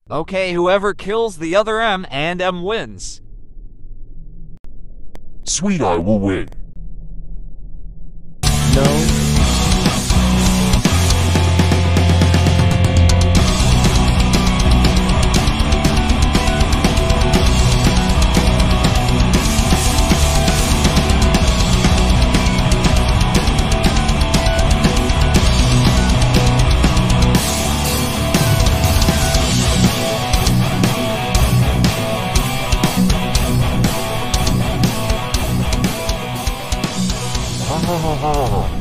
Okay, whoever kills the other M and M wins. Sweet Eye will win. No. Ha ha ha ha ha.